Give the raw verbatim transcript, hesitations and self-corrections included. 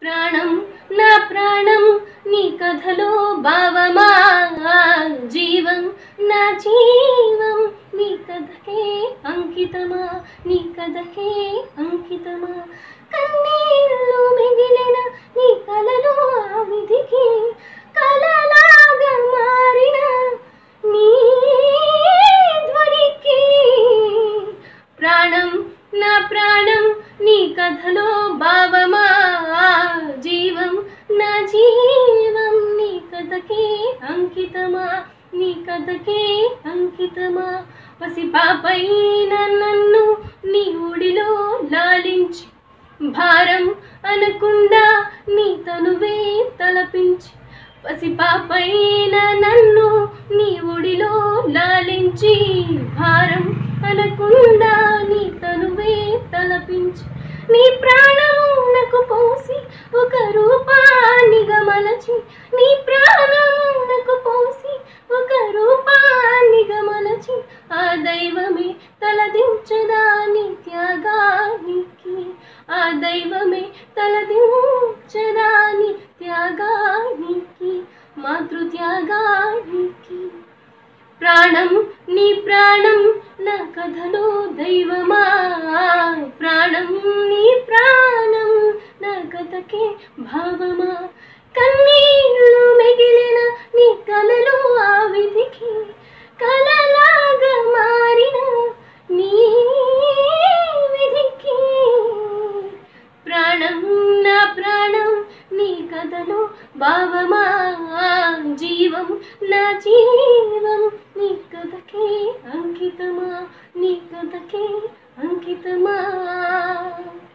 ప్రాణం నా ప్రాణం నీ కథలో భావమా, జీవం నా జీవం నీ కథకే అంకితమా, నీ కథకే అంకితమా. కన్నీళ్ళు మిగిలిన నీ కలలో ఆ విధికి కలలాగా మారిన నీ ధ్వనికి. ప్రాణం నా ప్రాణం నీ కథలో భావమా, జీవం నా జీవం నీ కథకే అంకితమా, నీ కథకే అంకితమా. పసిపాపైన నన్ను నీ ఒడిలో లాలించి, భారం అనకుండా నీ తనువే తలపించి. పసిపాపైన నన్ను నీ ఒడిలో లాలించి, భారం అనకుండా నీ తనువే తలపించి. నీ ప్రాణం నాకు పోసి ఒక రూపాన్నిగా మలచి, నీ ప్రాణం నాకు పోసి ఒక రూపాన్నిగా మలచి. ఆ దైవమే తలదించదా నీ త్యాగానికి, ఆ దైవమే తలదించదా నీ త్యాగానికి, మాతృ త్యాగానికి. ప్రాణం నీ ప్రాణం నా కథలో దైవమా, ప్రాణం నీ ప్రాణం నా కథకే భావమా. కన్నీళ్ళు మిగిలిన నీ కలలో ఆ విధికి కలలాగా మారిన నీ విధికి. ప్రాణం నా ప్రాణం నీ కథలో భావమా, జీవం నా జీవం నీ కథకే అంకితమా, నీ కథకే అంకితమా.